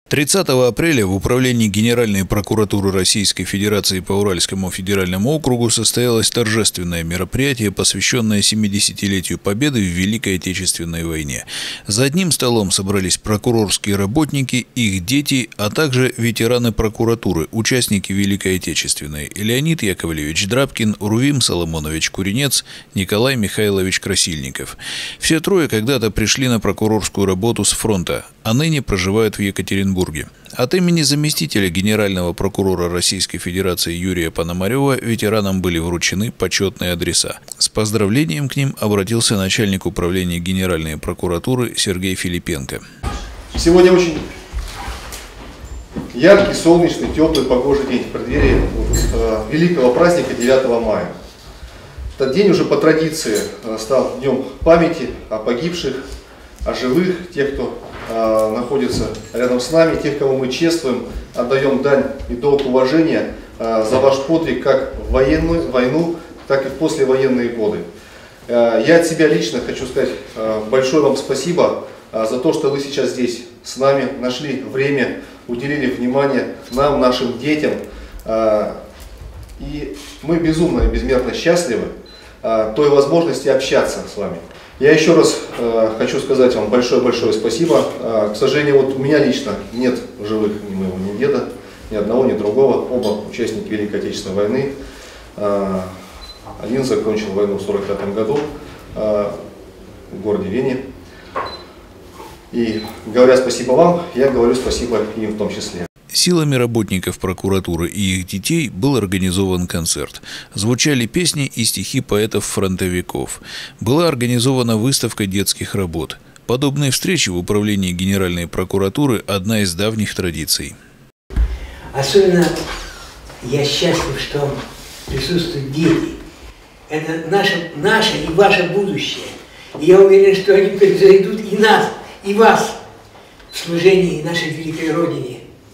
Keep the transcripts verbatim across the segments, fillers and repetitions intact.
тридцатого апреля в Управлении Генеральной прокуратуры Российской Федерации по Уральскому федеральному округу состоялось торжественное мероприятие, посвященное семидесятилетию Победы в Великой Отечественной войне. За одним столом собрались прокурорские работники, их дети, а также ветераны прокуратуры, участники Великой Отечественной: Леонид Яковлевич Драбкин, Рувим Соломонович Куренец, Николай Михайлович Красильников. Все трое когда-то пришли на прокурорскую работу с фронта, а ныне проживают в Екатеринбурге. От имени заместителя генерального прокурора Российской Федерации Юрия Пономарева ветеранам были вручены почетные адреса. С поздравлением к ним обратился начальник управления Генеральной прокуратуры Сергей Филипенко. Сегодня очень яркий, солнечный, теплый, погожий день в преддверии э, великого праздника девятого мая. Этот день уже по традиции стал днем памяти о погибших, о живых, тех, кто э, находится рядом с нами, тех, кого мы чествуем, отдаем дань и долг уважения э, за ваш подвиг как в военную войну, так и в послевоенные годы. Э, я от себя лично хочу сказать э, большое вам спасибо э, за то, что вы сейчас здесь с нами, нашли время, уделили внимание нам, нашим детям. Э, и мы безумно и безмерно счастливы э, той возможности общаться с вами. Я еще раз э, хочу сказать вам большое-большое спасибо. Э, к сожалению, вот у меня лично нет живых ни моего, ни деда, ни одного, ни другого. Оба участники Великой Отечественной войны. Э, один закончил войну в сорок пятом году э, в городе Вене. И говоря спасибо вам, я говорю спасибо им в том числе. Силами работников прокуратуры и их детей был организован концерт. Звучали песни и стихи поэтов-фронтовиков. Была организована выставка детских работ. Подобные встречи в Управлении Генеральной прокуратуры – одна из давних традиций. Особенно я счастлив, что присутствуют дети. Это наше, наше и ваше будущее. И я уверен, что они превзойдут и нас, и вас в служении нашей великой Родине.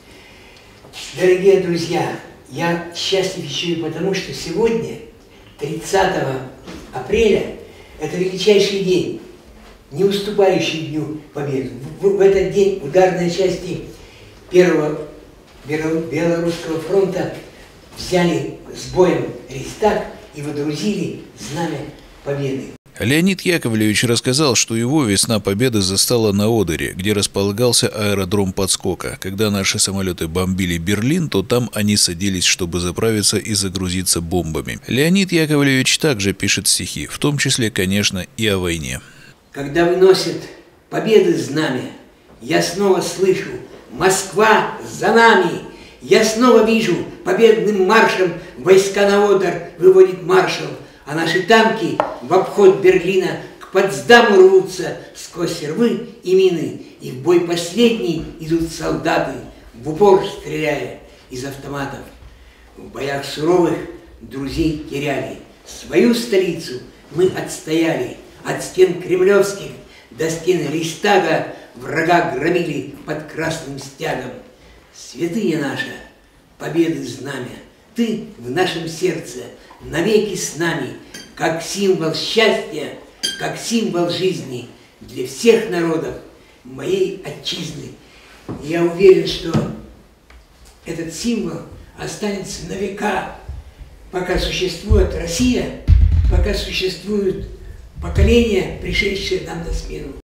Дорогие друзья, я счастлив еще и потому, что сегодня, тридцатого апреля, это величайший день, не уступающий Дню Победы. В, в этот день ударные части Первого Белорусского фронта взяли с боем Рейхстаг и водрузили знамя Победы. Леонид Яковлевич рассказал, что его весна Победы застала на Одере, где располагался аэродром подскока. Когда наши самолеты бомбили Берлин, то там они садились, чтобы заправиться и загрузиться бомбами. Леонид Яковлевич также пишет стихи, в том числе, конечно, и о войне. Когда выносят Победы знамя, я снова слышу: Москва за нами! Я снова вижу, победным маршем войска на Одер выводит маршал, а наши танки в обход Берлина к Потсдаму рвутся сквозь рвы и мины, и в бой последний идут солдаты, в упор стреляя из автоматов. В боях суровых друзей теряли, свою столицу мы отстояли, от стен кремлевских до стен Рейхстага врага громили под красным стягом. Святыня наша, победы знамя, ты в нашем сердце навеки с нами, как символ счастья, как символ жизни для всех народов моей отчизны. Я уверен, что этот символ останется на века, пока существует Россия, пока существуют поколения, пришедшие нам на смену.